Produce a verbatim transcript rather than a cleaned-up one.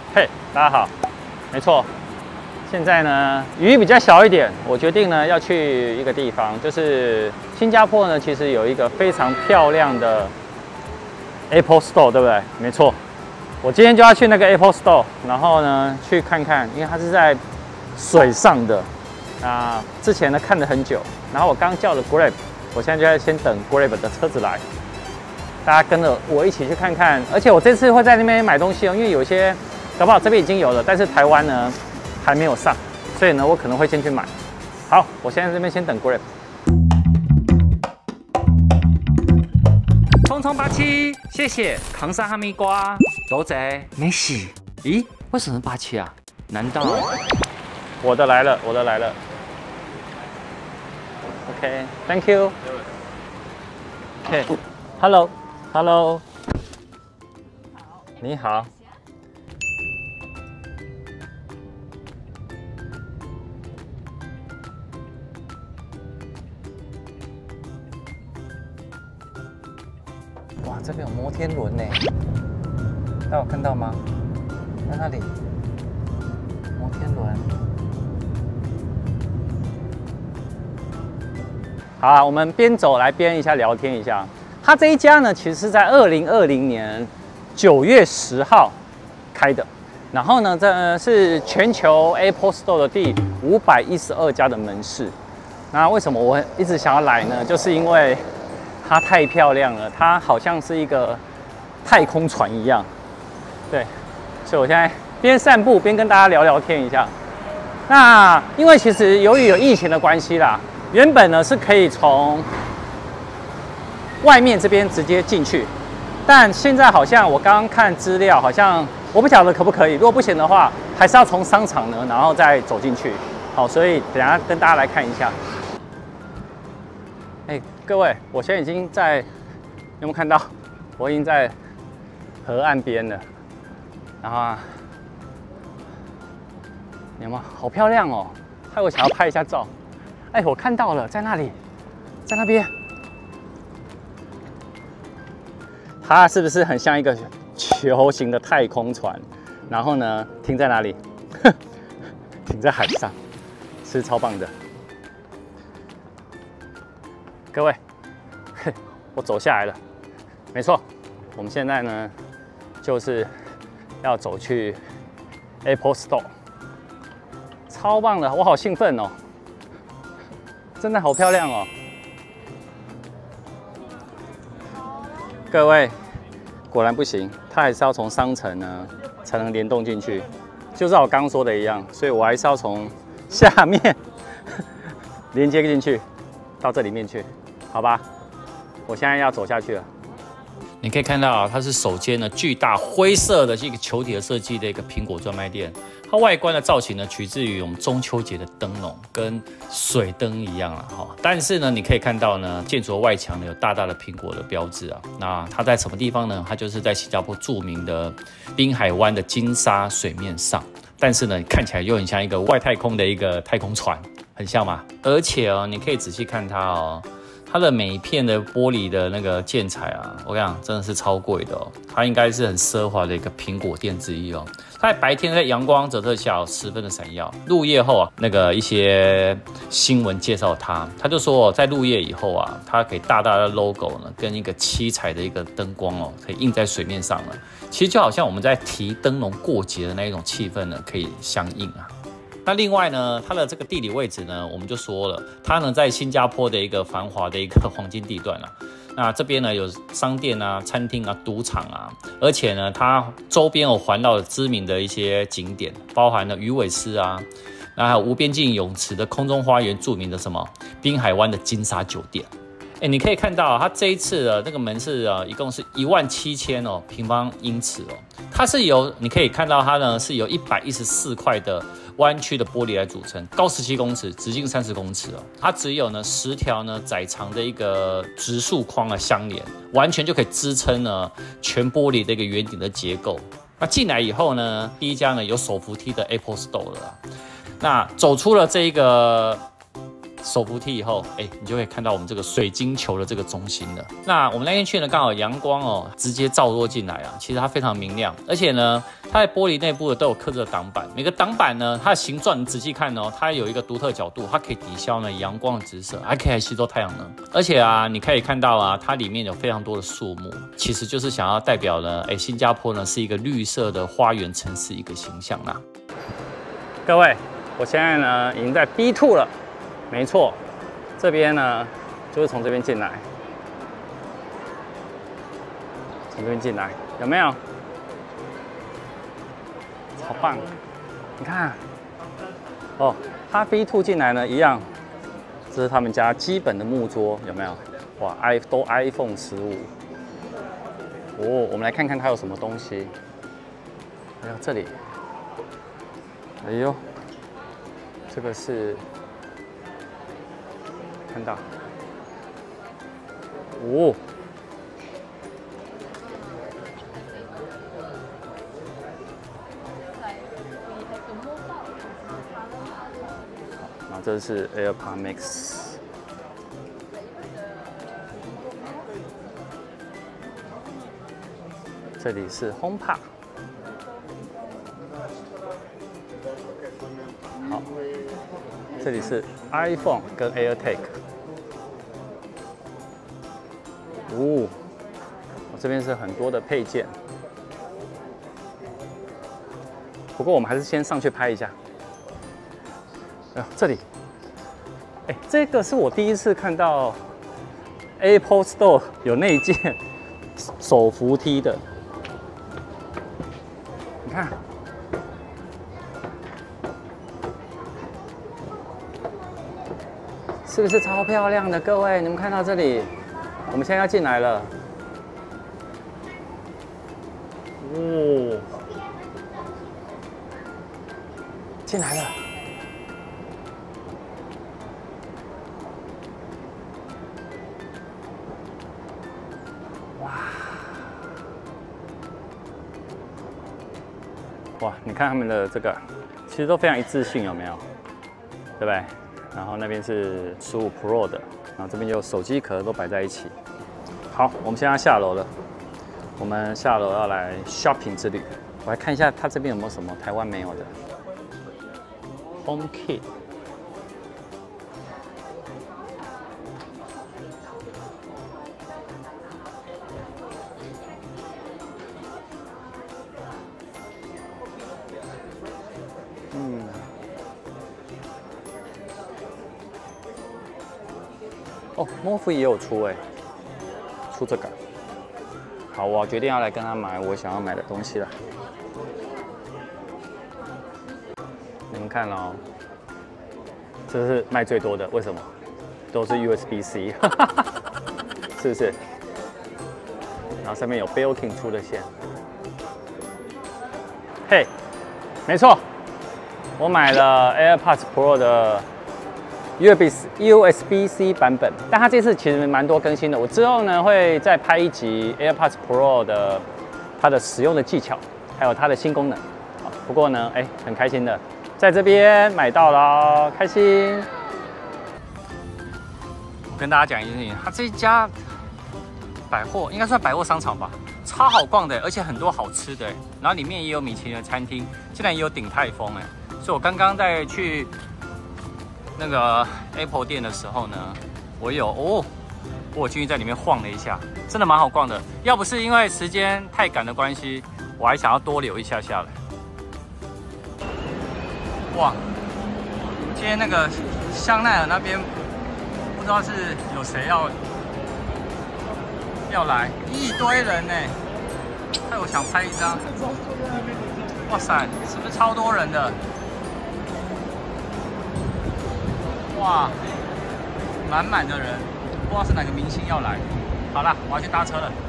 嘿，大家好，没错，现在呢雨比较小一点，我决定呢要去一个地方，就是新加坡呢，其实有一个非常漂亮的 Apple Store， 对不对？没错，我今天就要去那个 Apple Store， 然后呢去看看，因为它是在水上的。那之前呢看了很久，然后我刚叫了 Grab， 我现在就在先等 Grab 的车子来。 大家跟着我一起去看看，而且我这次会在那边买东西哦，因为有些搞不好这边已经有了，但是台湾呢还没有上，所以呢我可能会先去买。好，我现在这边先等 Grab。 匆匆八七，谢谢。扛上哈密瓜，狗仔没洗。咦，为什么八七啊？难道我的来了，我的来了。OK，Thank you。OK，Hello。 Hello， 你好。哇，这边有摩天轮呢，大家有看到吗？在那里，摩天轮。好啊，我们边走来边一下聊天一下。 它这一家呢，其实是在二零二零年九月十号开的，然后呢，这是全球 Apple Store 的第五百一十二家的门市。那为什么我一直想要来呢？就是因为它太漂亮了，它好像是一个太空船一样。对，所以我现在边散步边跟大家聊聊天一下。那因为其实由于有疫情的关系啦，原本呢是可以从 外面这边直接进去，但现在好像我刚刚看资料，好像我不晓得可不可以。如果不行的话，还是要从商场呢，然后再走进去。好，所以等一下跟大家来看一下。哎，各位，我现在已经在，有没有看到？我已经在河岸边了。然后啊，有没有？好漂亮哦！害我想要拍一下照。哎，我看到了，在那里，在那边。 它是不是很像一个球形的太空船？然后呢，停在哪里？停在海上，是超棒的。各位，我走下来了。没错，我们现在呢，就是要走去 Apple Store， 超棒的，我好兴奋哦！真的好漂亮哦！ 各位，果然不行，它还是要从商城呢才能联动进去，就像我刚刚说的一样，所以我还是要从下面连接进去到这里面去，好吧？我现在要走下去了。 你可以看到啊，它是首间呢巨大灰色的这个球体的设计的一个苹果专卖店。它外观的造型呢，取自于我们中秋节的灯笼，跟水灯一样啊哈。但是呢，你可以看到呢，建筑的外墙呢有大大的苹果的标志啊。那它在什么地方呢？它就是在新加坡著名的滨海湾的金沙水面上。但是呢，看起来又很像一个外太空的一个太空船，很像吗？而且哦，你可以仔细看它哦。 它的每一片的玻璃的那个建材啊，我跟你讲，真的是超贵的哦。它应该是很奢华的一个苹果店之一哦。它在白天在阳光折射下、哦、十分的闪耀，入夜后啊，那个一些新闻介绍它，它就说哦，在入夜以后啊，它可以大大的 logo 呢，跟一个七彩的一个灯光哦，可以映在水面上了。其实就好像我们在提灯笼过节的那一种气氛呢，可以相应啊。 那另外呢，它的这个地理位置呢，我们就说了，它呢在新加坡的一个繁华的一个黄金地段啊。那这边呢有商店啊、餐厅啊、赌场啊，而且呢它周边有环绕知名的一些景点，包含了鱼尾狮啊，那还有无边境泳池的空中花园，著名的什么滨海湾的金沙酒店。哎，你可以看到、啊，它这一次的那个门市啊，一共是一万七千哦平方英尺哦。它是由你可以看到它呢是由一百一十四块的弯曲的玻璃来组成，高十七公尺，直径三十公尺哦。它只有呢十条呢窄长的一个直束框啊相连，完全就可以支撑呢全玻璃的一个圆顶的结构。那进来以后呢，第一家呢有手扶梯的 Apple Store 了啦。那走出了这一个手扶梯以后，哎，你就会看到我们这个水晶球的这个中心了。那我们那天去呢，刚好阳光哦直接照落进来啊，其实它非常明亮，而且呢，它在玻璃内部都有刻着挡板，每个挡板呢，它的形状你仔细看哦，它有一个独特角度，它可以抵消呢阳光的直射，还可以吸收太阳能。而且啊，你可以看到啊，它里面有非常多的树木，其实就是想要代表呢，哎，新加坡呢是一个绿色的花园城市一个形象啦。 各位，我现在呢已经在 B 二 了。没错，这边呢就是从这边进来，从这边进来，有没有？好棒！你看，哦，它 B 二 进来呢一样，这是他们家基本的木桌，有没有？哇 ，i 都 iPhone 十五。哦，我们来看看它有什么东西。哎呦，这里，哎呦，这个是。看到，哦，然后这是 AirPods Max， 这里是 HomePod， 好，这里是 iPhone 跟 AirTag。哦，我这边是很多的配件，不过我们还是先上去拍一下。哎呦，这里，哎，这个是我第一次看到 Apple Store 有内建手扶梯的，你看，是不是超漂亮的？各位，你们看到这里？我们现在要进来了，哦，进来了，哇，哇，你看他们的这个，其实都非常一致性，有没有？对不对？然后那边是十五 Pro 的。然后这边有手机壳都摆在一起。好，我们现在要下楼了。我们下楼要来 shopping 之旅。我来看一下它这边有没有什么台湾没有的 HomeKit。嗯。哦 ，M O F 也有出哎，出这个。好，我决定要来跟他买我想要买的东西了。你们看哦，这是卖最多的，为什么？都是 U S B C， 是不是？然后上面有 Belkin 出的线。嘿，没错，我买了 AirPods Pro 的 U S B C 版本，但它这次其实蛮多更新的。我之后呢会再拍一集 AirPods Pro 的它的使用的技巧，还有它的新功能。好，不过呢，哎，很开心的，在这边买到了，开心。我跟大家讲一件事情，它这一家百货应该算百货商场吧，超好逛的，而且很多好吃的，然后里面也有米其林的餐厅，竟然也有鼎泰丰哎，所以我刚刚在去那个 Apple 店的时候呢，我有哦，我有进去在里面晃了一下，真的蛮好逛的。要不是因为时间太赶的关系，我还想要多留一下下来。哇，今天那个香奈儿那边不知道是有谁要要来，一堆人呢，害我想拍一张。哇塞，是不是超多人的？哇，满满的人，不知道是哪个明星要来。好了，我要去搭车了。